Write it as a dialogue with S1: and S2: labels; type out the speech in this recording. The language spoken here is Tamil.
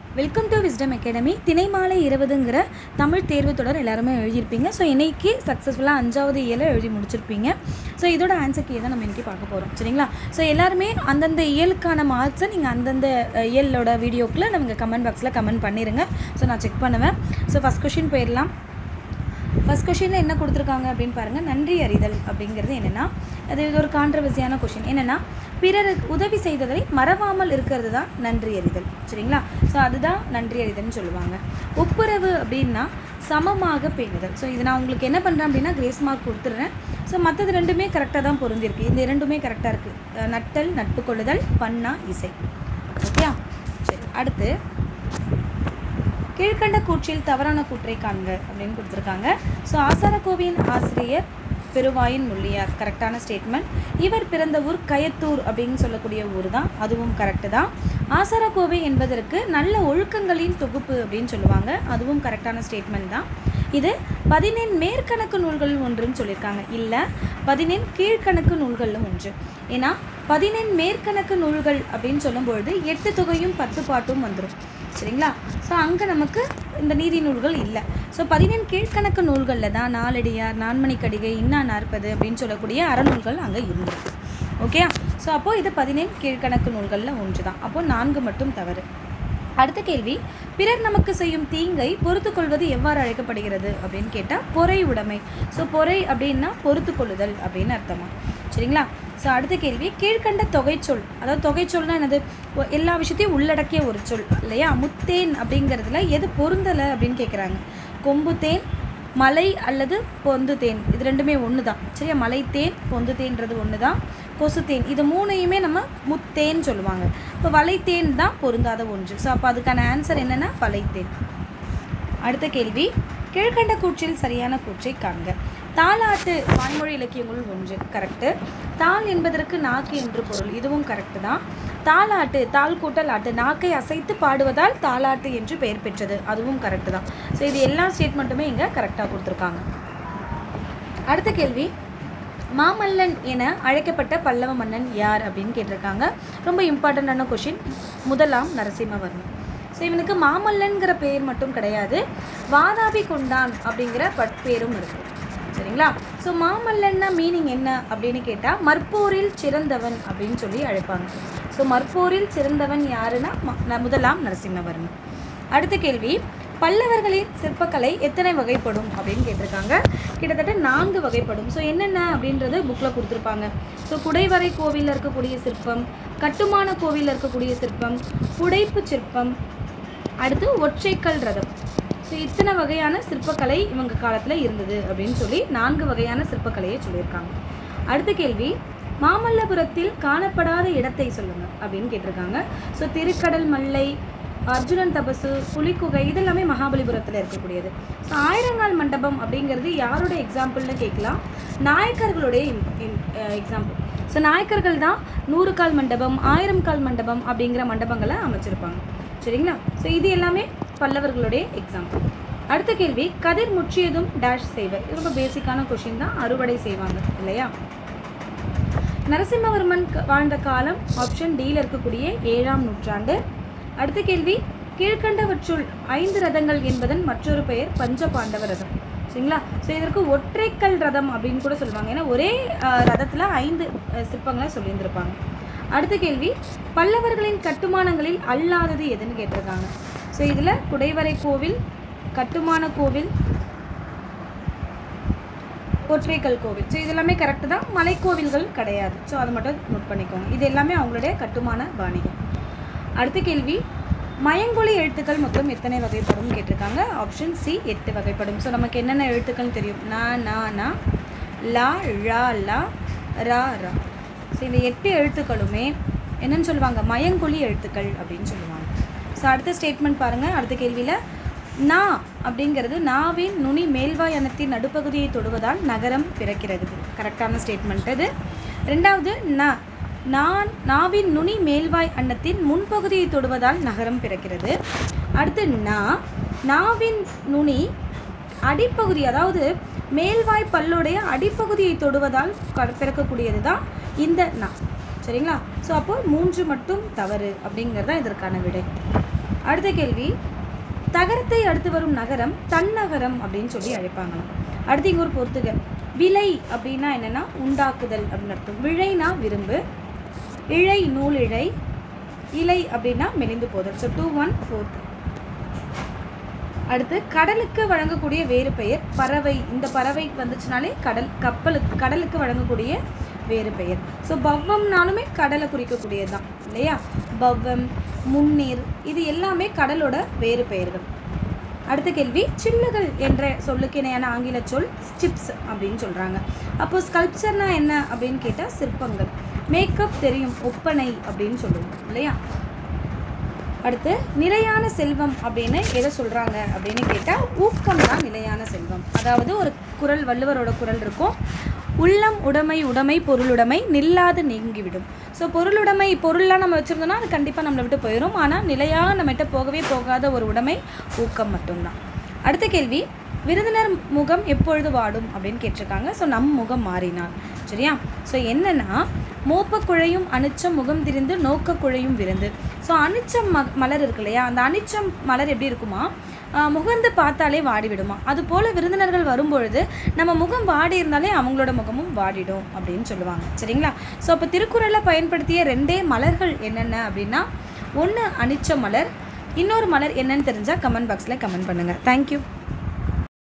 S1: Welcome to wisdom academy. தினைமாலை 20ங்கிற தமிழ் தேர்வு தொடர் எல்லாருமே எழுதியிருப்பீங்க. ஸோ இன்றைக்கி சக்ஸஸ்ஃபுல்லாக 5வது இயலை எழுதி முடிச்சிருப்பீங்க. ஸோ இதோட ஆன்சர் கீ தான் நம்ம இன்றைக்கி பார்க்க போகிறோம், சரிங்களா? ஸோ எல்லாருமே அந்தந்த இயலுக்கான மார்க்ஸை நீங்கள் அந்தந்த இயலோட வீடியோக்குள்ளே நம்ம கமெண்ட் பாக்ஸில் கமெண்ட் பண்ணிடுங்க. ஸோ நான் செக் பண்ணுவேன். ஸோ ஃபஸ்ட் கொஷின் போயிடலாம். ஃபஸ்ட் கொஷினில் என்ன கொடுத்துருக்காங்க அப்படின்னு பாருங்கள். நன்றி அறிதல் அப்படிங்கிறது என்னென்னா, அது இது ஒரு கான்ட்ரவர்சியான கொஷின். என்னென்னா, பிறருக்கு உதவி செய்ததை மறவாமல் இருக்கிறது தான் நன்றி அறிதல், சரிங்களா? ஸோ அதுதான் நன்றி அறிதல்னு சொல்லுவாங்க. ஒப்புரவு அப்படின்னா சமமாக பேணுதல். ஸோ இது நான் உங்களுக்கு என்ன பண்ணுறேன் அப்படின்னா கிரேஸ் மார்க் கொடுத்துட்றேன். ஸோ மற்றது ரெண்டுமே கரெக்டாக தான் பொருந்திருக்கு. இந்த ரெண்டுமே கரெக்டாக இருக்குது. நட்டல், நட்பு கொள்ளுதல், பண்ணா, இசை. ஓகே, சரி. அடுத்து கீழ்கண்ட கூற்றில் தவறான கூற்றை காண்க அப்படின்னு கொடுத்துருக்காங்க. ஸோ ஆசாரக்கோவையின் ஆசிரியர் பெருவாயின் முள்ளியார், கரெக்டான ஸ்டேட்மெண்ட். இவர் பிறந்த ஊர் கயத்தூர் அப்படின்னு சொல்லக்கூடிய ஊர் தான், அதுவும் கரெக்டு தான். ஆசாரக்கோவை என்பதற்கு நல்ல ஒழுக்கங்களின் தொகுப்பு அப்படின்னு சொல்லுவாங்க, அதுவும் கரெக்டான ஸ்டேட்மெண்ட் தான். இது 14 மேற்கணக்கு நூல்கள் ஒன்றுன்னு சொல்லியிருக்காங்க, இல்லை 14 கீழ்கணக்கு நூல்களில் ஒன்று. ஏன்னா 14 மேற்கணக்கு நூல்கள் அப்படின்னு சொல்லும்பொழுது 8 தொகையும் 10 பாட்டும் வந்துடும், சரிங்களா? ஸோ அங்கே நமக்கு இந்த நீதி நூல்கள் இல்லை. ஸோ 14 கீழ்கணக்கு நூல்களில் தான் நாலடியார், நான்மணிக்கடிகை, இன்னா 40 அப்படின்னு சொல்லக்கூடிய அறநூல்கள் அங்கே இருந்திருக்கு. ஓகே, ஸோ அப்போது இது 14 கீழ்கணக்கு நூல்களில் ஒன்று தான். அப்போது 4 மட்டும் தவறு. அடுத்த கேள்வி, பிறர் நமக்கு செய்யும் தீங்கை பொறுத்து கொள்வது எவ்வாறு அழைக்கப்படுகிறது அப்படின்னு கேட்டால் பொறை உடைமை. ஸோ பொறை அப்படின்னா பொறுத்து கொள்ளுதல் அப்படின்னு அர்த்தமா, சரிங்களா? ஸோ அடுத்த கேள்வி, கீழ்கண்ட தொகைச்சொல், அதாவது தொகைச்சொல்னால் என்னது? எல்லா விஷயத்தையும் உள்ளடக்கிய ஒரு சொல் இல்லையா? முத்தேன் அப்படிங்கிறதுல எது பொருந்தலை அப்படின்னு கேட்குறாங்க. கொம்பு தேன், மலை அல்லது பொந்து தேன், இது ரெண்டுமே ஒன்று தான், சரியா? மலை தேன், பொந்து தேன்றது ஒன்று தான். கொசு தேன், இது மூணையுமே நம்ம முத்தேன்னு சொல்லுவாங்க. இப்போ வலைத்தேன் தான் பொருந்தாத ஒன்று. ஸோ அப்போ அதுக்கான ஆன்சர் என்னென்னா வலைத்தேன். அடுத்த கேள்வி, கீழ்கண்ட கூற்றில் சரியான கூற்றை காண்க. தாலாட்டு வாய்மொழி இலக்கியங்களுள் ஒன்று, கரெக்டு. தாள் என்பதற்கு நாக்கு என்று பொருள், இதுவும் கரெக்டு தான். தாலாட்டு, தாள் கூட்டல் ஆட்டு, நாக்கை அசைத்து பாடுவதால் தாலாட்டு என்று பெயர் பெற்றது, அதுவும் கரெக்டு தான். ஸோ இது எல்லா ஸ்டேட்மெண்ட்டுமே இங்கே கரெக்டாக கொடுத்துருக்காங்க. அடுத்த கேள்வி, மாமல்லன் என அழைக்கப்பட்ட பல்லவ மன்னன் யார் அப்படின்னு கேட்டிருக்காங்க. ரொம்ப இம்பார்ட்டண்ட்டான கொஷின். முதலாம் நரசிம்மவர்மன். ஸோ இவனுக்கு மாமல்லன்கிற பேர் மட்டும் கிடையாது, வாதாபி கொண்டான் அப்படிங்கிற பேரும் இருக்குது, சரிங்களா? ஸோ மாமல்லன்னா மீனிங் என்ன அப்படின்னு கேட்டால் மற்போரில் சிறந்தவன் அப்படின்னு சொல்லி அழைப்பாங்க. ஸோ மற்போரில் சிறந்தவன் யாருன்னா முதலாம் நரசிம்மவர்மன். அடுத்த கேள்வி, பல்லவர்களின் சிற்பக்கலை எத்தனை வகைப்படும் அப்படின்னு கேட்டிருக்காங்க. கிட்டத்தட்ட 4 வகைப்படும். ஸோ என்னென்ன அப்படின்றது புக்கில் கொடுத்துருப்பாங்க. ஸோ குடைவரை கோவிலில் இருக்கக்கூடிய சிற்பம், கட்டுமான கோவிலில் இருக்கக்கூடிய சிற்பம், புடைப்பு சிற்பம், அடுத்து ஒற்றைக்கல் ரதம். ஸோ இத்தனை வகையான சிற்பக்கலை இவங்க காலத்தில் இருந்தது அப்படின்னு சொல்லி 4 வகையான சிற்பக்கலையை சொல்லியிருக்காங்க. அடுத்த கேள்வி, மாமல்லபுரத்தில் காணப்படாத இடத்தை சொல்லுங்கள் அப்படின்னு கேட்டிருக்காங்க. ஸோ திருக்கடல் மல்லை, அர்ஜுனன் தபசு, புலிக்குகை, இதெல்லாமே மகாபலிபுரத்தில் இருக்கக்கூடியது. ஸோ ஆயிரங்கால் மண்டபம் அப்படிங்கிறது யாரோட எக்ஸாம்பிள்னு கேட்கலாம், நாயக்கர்களுடைய எக்ஸாம்பிள். ஸோ நாயக்கர்கள் தான் 100 கால் மண்டபம், 1000 கால் மண்டபம் அப்படிங்கிற மண்டபங்களை அமைச்சிருப்பாங்க, சரிங்களா? ஸோ இது எல்லாமே பல்லவர்களுடைய எக்ஸாம்பிள். அடுத்த கேள்வி, கதிர் முற்றியதும் டேஷ் செய்வர். இது ரொம்ப பேசிக்கான கொஷின் தான், அறுவடை செய்வாங்க இல்லையா? நரசிம்மவர்மன் வாழ்ந்த காலம் ஆப்ஷன் டியில் இருக்கக்கூடிய 7ஆம் நூற்றாண்டு. அடுத்த கேள்வி, கீழ்கண்டவற்றுள் 5 ரதங்கள் என்பதன் மற்றொரு பெயர் பஞ்ச பாண்டவ ரதம், சரிங்களா? ஸோ இதற்கு ஒற்றைக்கல் ரதம் அப்படின்னு கூட சொல்லுவாங்க, ஏன்னா ஒரே ரதத்தில் 5 சிற்பங்களை சொல்லியிருந்திருப்பாங்க. அடுத்த கேள்வி, பல்லவர்களின் கட்டுமானங்களில் அல்லாதது எதுன்னு கேட்டிருக்காங்க. ஸோ இதில் குடைவரை கோவில், கட்டுமான கோவில், ஒற்றைக்கல் கோவில். ஸோ இது எல்லாமே கரெக்டு தான். மலைக்கோவில்கள் கிடையாது. ஸோ அதை மட்டும் நோட் பண்ணிக்கோங்க. இது எல்லாமே அவங்களுடைய கட்டுமான பாணிகள். அடுத்த கேள்வி, மயங்கொலி எழுத்துக்கள் மொத்தம் எத்தனை வகைப்படும் கேட்டிருக்காங்க. ஆப்ஷன் சி 8 வகைப்படும். ஸோ நமக்கு என்னென்ன எழுத்துக்கள் தெரியும்? நா, நா, நா, லா, ழா, லா, ரா, ரா. ஸோ இந்த 8 எழுத்துக்களுமே என்னன்னு சொல்லுவாங்க? மயங்கொலி எழுத்துக்கள் அப்படின்னு சொல்லுவாங்க. ஸோ அடுத்த ஸ்டேட்மெண்ட் பாருங்கள். அடுத்த கேள்வியில், நா அப்படிங்கிறது நாவின் நுனி மேல்வாய் அன்னத்தின் நடுப்பகுதியை தொடுவதால் நகரம் பிறக்கிறது, கரெக்டான ஸ்டேட்மெண்ட் இது. ரெண்டாவது, நாவின் நுனி மேல்வாய் அன்னத்தின் முன்பகுதியை தொடுவதால் நகரம் பிறக்கிறது. அடுத்து, நாவின் நுனி அடிப்பகுதி, அதாவது மேல்வாய் பல்லுடைய அடிப்பகுதியை தொடுவதால் பிறக்கக்கூடியது தான் இந்த நா. சரிங்களா? ஸோ அப்போ 3 மட்டும் தவறு அப்படிங்கிறது தான் இதற்கான விடை. அடுத்த கேள்வி, தகரத்தை அடுத்து வரும் நகரம் தன்னகரம் அப்படின்னு சொல்லி அழைப்பாங்களாம். அடுத்து இங்கே ஒரு பொறுத்துக. விலை அப்படின்னா என்னென்னா உண்டாக்குதல் அப்படின்னு அர்த்தம். விழைனா விரும்பு, இழை நூல் இழை, இலை அப்படின்னா மெலிந்து போதல். ஸோ 2 1 4. அடுத்து கடலுக்கு வழங்கக்கூடிய வேறு பெயர் பறவை. இந்த பறவை வந்துச்சுனாலே கடலுக்கு வழங்கக்கூடிய வேறு பெயர். ஸோ பவ்வம்னாலுமே கடலை குறிக்கக்கூடியது தான் இல்லையா? பவ்வம், முன்னீர், இது எல்லாமே கடலோட வேறு பெயர்கள். அடுத்த கேள்வி, சில்லுகள் என்ற சொல்லுக்கு இணையான ஆங்கில சொல் ஸ்டிப்ஸ் அப்படின்னு சொல்கிறாங்க. அப்போ ஸ்கல்ப்சர்னா என்ன அப்படின்னு கேட்டால் சிற்பங்கள். மேக்கப் தெரியும், ஒப்பனை அப்படின்னு சொல்லுவோம் இல்லையா? அடுத்து நிலையான செல்வம் அப்படின்னு எதை சொல்கிறாங்க அப்படின்னு கேட்டால் ஊக்கம் தான் நிலையான செல்வம். அதாவது ஒரு குறள், வள்ளுவரோட குறள் இருக்கும், உள்ளம் உடைமை உடைமை பொருளுடைமை நில்லாது நீங்கிவிடும். ஸோ பொருள்லாம் நம்ம வச்சுருந்தோம்னா அது கண்டிப்பாக நம்மளை விட்டு போயிடும். ஆனால் நிலையாக நம்மகிட்ட போகவே போகாத ஒரு உடைமை ஊக்கம் மட்டும்தான். அடுத்த கேள்வி, விருந்தினர் முகம் எப்பொழுது வாடும் அப்படின்னு கேட்டிருக்காங்க. ஸோ நம் முகம் மாறினார். சரியா? ஸோ என்னென்னா மோப்பக்குழையும் அனிச்சம் முகம் திரிந்து நோக்க குழையும் விருந்து. ஸோ அனிச்சம் மலர் இருக்கு இல்லையா? அந்த அனிச்சம் மலர் எப்படி இருக்குமா? முகந்து பார்த்தாலே வாடிவிடுமா? அதுபோல் விருந்தினர்கள் வரும்பொழுது நம்ம முகம் வாடி இருந்தாலே அவங்களோட முகமும் வாடிடும் அப்படின்னு சொல்லுவாங்க. சரிங்களா? ஸோ அப்போ திருக்குறளில் பயன்படுத்திய 2 மலர்கள் என்னென்ன அப்படின்னா, ஒன்று அனிச்ச மலர், இன்னொரு மலர் என்னன்னு தெரிஞ்சால் கமெண்ட் பாக்ஸில் கமெண்ட் பண்ணுங்கள். தேங்க்யூ.